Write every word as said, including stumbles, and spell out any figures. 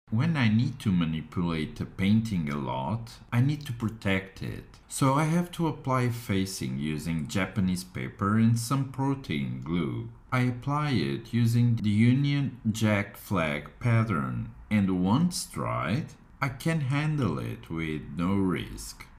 When I need to manipulate a painting a lot, I need to protect it. So I have to apply facing using Japanese paper and some protein glue. I apply it using the Union Jack flag pattern, and once dried, I can handle it with no risk.